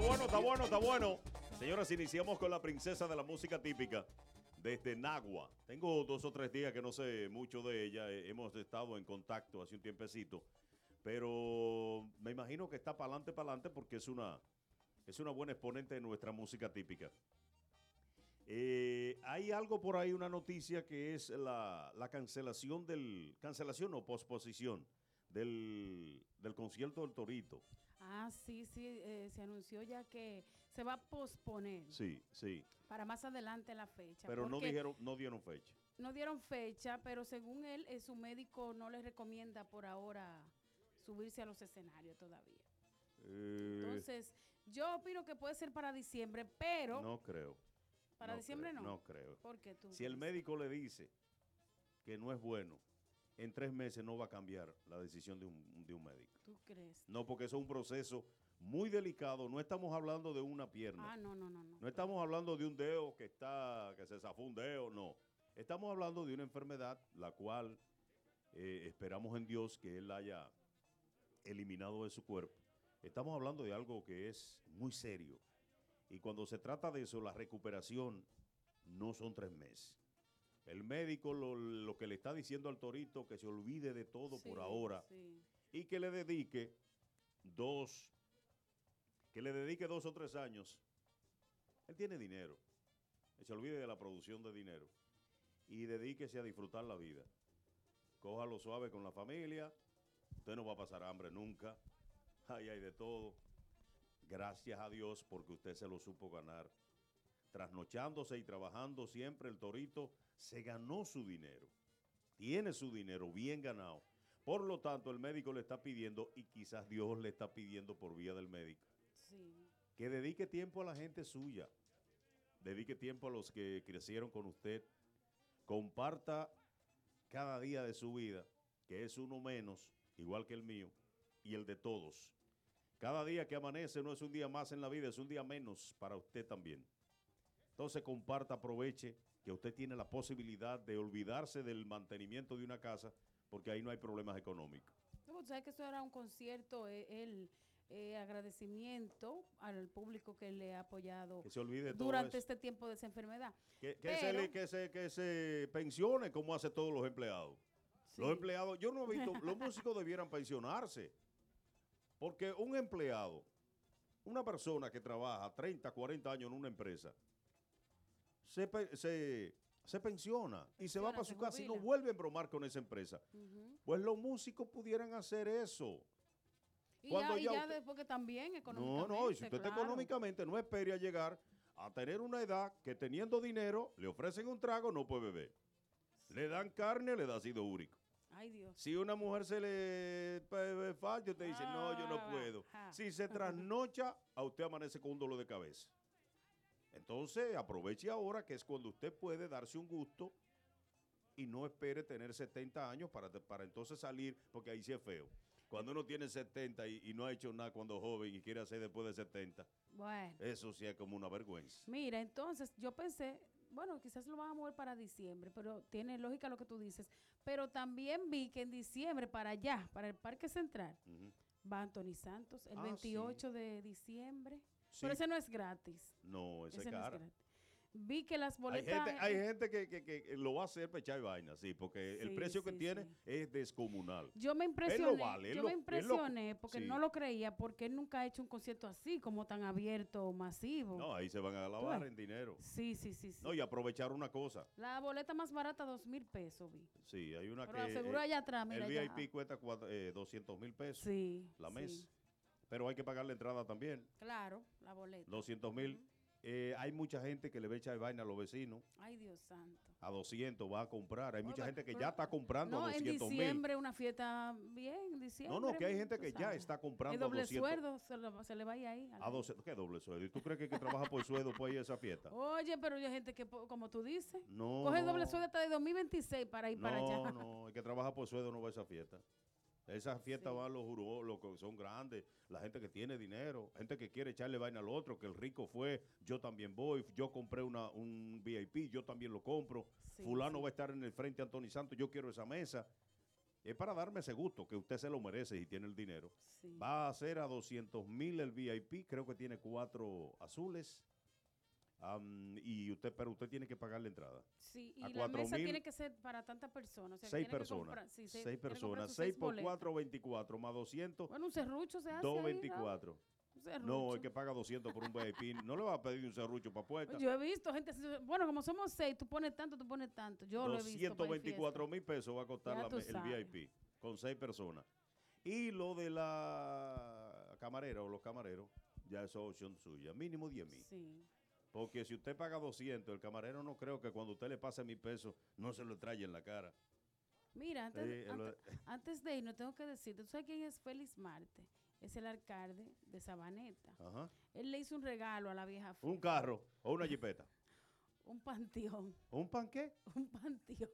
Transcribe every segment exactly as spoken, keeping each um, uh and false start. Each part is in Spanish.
bueno, está bueno, está bueno. Señoras, iniciamos con la princesa de la música típica desde Nagua. Tengo dos o tres días que no sé mucho de ella. Hemos estado en contacto hace un tiempecito. Pero me imagino que está para adelante, para adelante, porque es una, es una buena exponente de nuestra música típica. Eh, hay algo por ahí, una noticia que es la, la cancelación del, cancelación o posposición del, del concierto del Torito. Ah, sí, sí, eh, se anunció ya que se va a posponer. Sí, sí. Para más adelante la fecha. Pero no dijeron, no dieron fecha. No dieron fecha, pero según él, eh, su médico no le recomienda por ahora subirse a los escenarios todavía. Eh, Entonces, yo opino que puede ser para diciembre, pero... No creo. ¿Para no diciembre creo, no? No creo. ¿Por qué tú? Si el médico le dice que no es bueno, en tres meses no va a cambiar la decisión de un, de un médico. ¿Tú crees? No, porque eso es un proceso muy delicado. No estamos hablando de una pierna. Ah, no, no, no. No, no estamos hablando de un dedo que está, que se zafó un dedo, no. Estamos hablando de una enfermedad la cual eh, esperamos en Dios que Él haya eliminado de su cuerpo. Estamos hablando de algo que es muy serio. Y cuando se trata de eso, la recuperación no son tres meses. El médico lo, lo que le está diciendo al Torito que se olvide de todo sí, por ahora sí. y que le dedique dos, que le dedique dos o tres años. Él tiene dinero. Que se olvide de la producción de dinero y dedíquese a disfrutar la vida. Cójalo suave con la familia. Usted no va a pasar hambre nunca. Ahí hay de todo. Gracias a Dios porque usted se lo supo ganar. Trasnochándose y trabajando siempre, el Torito se ganó su dinero. Tiene su dinero bien ganado. Por lo tanto, el médico le está pidiendo, y quizás Dios le está pidiendo por vía del médico, sí. que dedique tiempo a la gente suya. Dedique tiempo a los que crecieron con usted. Comparta cada día de su vida, que es uno menos, igual que el mío, y el de todos. Cada día que amanece no es un día más en la vida, es un día menos para usted también. Entonces comparta, aproveche que usted tiene la posibilidad de olvidarse del mantenimiento de una casa porque ahí no hay problemas económicos. No, tú sabes que esto era un concierto, eh, el eh, agradecimiento al público que le ha apoyado que se olvide durante todo este tiempo de esa enfermedad. Que, que, Pero, se, le, que, se, que se pensione como hace todos los empleados. Sí. Los empleados, yo no he visto, los músicos debieran pensionarse. Porque un empleado, una persona que trabaja treinta, cuarenta años en una empresa, se, se, se pensiona y pensiona, se va para su casa y no vuelve a embromar con esa empresa. Uh-huh. Pues los músicos pudieran hacer eso. Y Cuando ya, ya, y ya usted, después que también económicamente. No, no, y si usted claro. está económicamente, no espere a llegar a tener una edad que teniendo dinero, le ofrecen un trago, no puede beber. Sí. Le dan carne, le da ácido úrico. Ay, Dios. Si una mujer se le falta, usted dice, ah, no, yo no puedo. Ah, si se trasnocha, a usted amanece con un dolor de cabeza. Entonces, aproveche ahora que es cuando usted puede darse un gusto y no espere tener setenta años para, para entonces salir, porque ahí sí es feo. Cuando uno tiene setenta y, y no ha hecho nada cuando joven y quiere hacer después de setenta, bueno, eso sí es como una vergüenza. Mira, entonces yo pensé, bueno, quizás lo van a mover para diciembre, pero tiene lógica lo que tú dices. Pero también vi que en diciembre, para allá, para el Parque Central, uh-huh. va Anthony Santos, el ah, veintiocho sí. de diciembre. Sí. Pero ese no es gratis. No, ese, ese es caro. No es Vi que las boletas... Hay gente, hay gente que, que, que lo va a hacer para echar vaina, sí, porque sí, el precio que sí, tiene sí. es descomunal. Yo me impresioné, él lo vale, él yo lo, me impresioné lo, porque sí. no lo creía, porque él nunca ha hecho un concierto así, como tan abierto, masivo. No, ahí se van a lavar en dinero. Sí, sí, sí, sí. No, y aprovechar una cosa. La boleta más barata, dos mil pesos, vi. Sí, hay una Pero que... seguro allá atrás, mira. El V I P ya. cuesta eh, doscientos mil pesos sí, la mes. Sí. Pero hay que pagar la entrada también. Claro, la boleta. doscientos mil. Uh-huh. Eh, hay mucha gente que le ve echar vaina a los vecinos. Ay, Dios santo. A doscientos va a comprar. Hay no, mucha gente que pero, ya está comprando no, a doscientos mil. En diciembre mil. Una fiesta bien, en diciembre. No, no, que hay gente que ya está comprando el doble a doscientos. Sueldo se, lo, se le va ahí. A doscientos, ¿qué doble sueldo? ¿Y tú crees que el que trabaja por sueldo puede ir a esa fiesta? Oye, pero hay gente que, como tú dices, no, coge el doble sueldo hasta de dos mil veintiséis para ir no, para allá. No, no, el que trabaja por sueldo no va a esa fiesta. Esas fiestas sí. van los juros, los que son grandes, la gente que tiene dinero, gente que quiere echarle vaina al otro, que el rico fue, yo también voy, yo compré una, un V I P, yo también lo compro, sí, fulano sí. va a estar en el frente a Anthony Santos, yo quiero esa mesa. es para darme ese gusto, que usted se lo merece y tiene el dinero. Sí. Va a ser a doscientos mil el V I P, creo que tiene cuatro azules. Um, y usted, pero usted tiene que pagar la entrada. Sí, y a la mesa mil, tiene que ser para tantas personas. O sea, seis que tiene personas. Que comprar, sí, seis, seis personas. seis seis por boletas. cuatro, veinticuatro. Más doscientos. Bueno, un serrucho se hace. doscientos ahí, veinticuatro. Un serrucho. No, el que paga doscientos por un V I P. No le va a pedir un serrucho para puerta. Yo he visto gente, bueno, como somos seis, tú pones tanto, tú pones tanto. Yo lo he visto. doscientos veinticuatro mil pesos va a costar la, el sabes. V I P con seis personas. Y lo de la camarera o los camareros, ya eso es opción suya. Mínimo diez mil. Sí. Porque si usted paga doscientos, el camarero no creo que cuando usted le pase mil pesos no se lo trae en la cara. Mira, antes, Sí, antes, lo- antes de irnos tengo que decirte, ¿tú sabes quién es Félix Marte? Es el alcalde de Sabaneta. Ajá. Él le hizo un regalo a la vieja Un Fefa, carro o una jipeta. un panteón, ¿Un panqué? un panteón.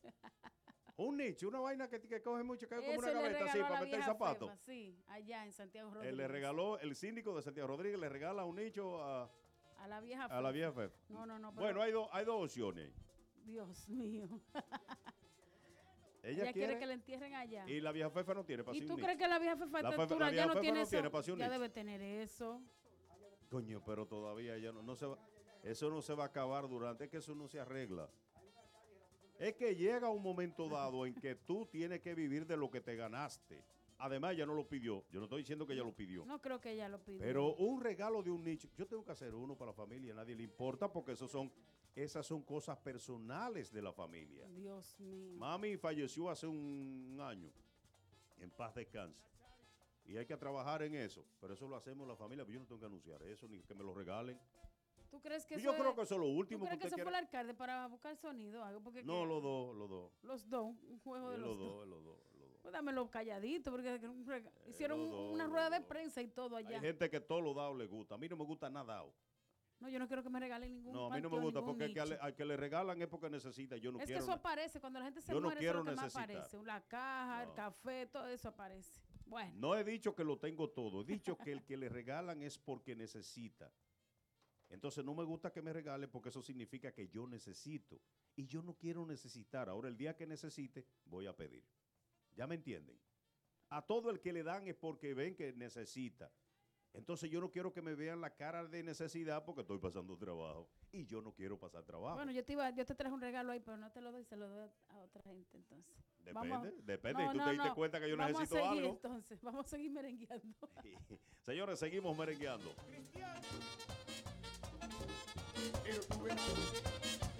Un nicho, una vaina que, que coge mucho, que es como Eso una le gaveta así regaló a la para meter vieja zapatos. Fefa, sí, allá en Santiago Él Rodríguez. le regaló, el síndico de Santiago Rodríguez le regala un nicho a, a la vieja a la Fefa. vieja Fefa. No, no, no. Pero, Bueno, hay, dos hay dos opciones. Dios mío. Ella, Ella quiere, quiere que la entierren allá. y la vieja Fefa no tiene para ¿Y hacer tú un crees nicho. que la vieja Fefa a La esta Fefa- altura la ya vieja no Fefa tiene no eso? tiene pa' hacer un Ya nicho. debe tener eso. Coño, pero todavía ya no, no se va, eso no se va a acabar durante, es que eso no se arregla. Es que llega un momento dado en que tú tienes que vivir de lo que te ganaste. Además, ella no lo pidió. Yo no estoy diciendo que ella lo pidió. No creo que ella lo pida. Pero un regalo de un nicho, yo tengo que hacer uno para la familia, a nadie le importa porque esos son, esas son cosas personales de la familia. Dios mío. Mami falleció hace un año, en paz descanse. Y hay que trabajar en eso, pero eso lo hacemos la familia, pero yo no tengo que anunciar eso, ni que me lo regalen. ¿Tú crees que Yo eso creo es- que eso es lo ¿Tú último que crees que usted eso fue quiere. el alcalde para buscar sonido? Algo porque No, que- los dos, los dos. los dos, un juego de Sí, los, los dos. dos, los dos, los dos. Pues dámelo calladito, porque un rega- hicieron los un- dos, una los rueda de dos. prensa y todo allá. Hay gente que todo lo dado le gusta. A mí no me gusta nada dado. No, yo no quiero que me regalen ningún No, a mí no me panteón, gusta ningún porque al que, nicho. le- al que le regalan es porque necesita. Yo no Es que quiero. eso aparece, cuando la gente se yo no muere, eso es quiero lo que más necesitar. aparece. La caja, el No. café, todo eso aparece. Bueno, No he dicho que lo tengo todo. He dicho que el que le regalan es porque necesita. Entonces no me gusta que me regale porque eso significa que yo necesito. Y yo no quiero necesitar. Ahora el día que necesite, voy a pedir. ¿Ya me entienden? A todo el que le dan es porque ven que necesita. Entonces yo no quiero que me vean la cara de necesidad porque estoy pasando trabajo. Y yo no quiero pasar trabajo. bueno, yo te iba, yo te traje un regalo ahí, pero no te lo doy, se lo doy a otra gente entonces. Depende, Vamos- depende. No, y tú no, te diste no. cuenta que yo Vamos necesito a seguir, algo. entonces, vamos a seguir merengueando. Señores, seguimos merengueando. Cristiano. El juventud.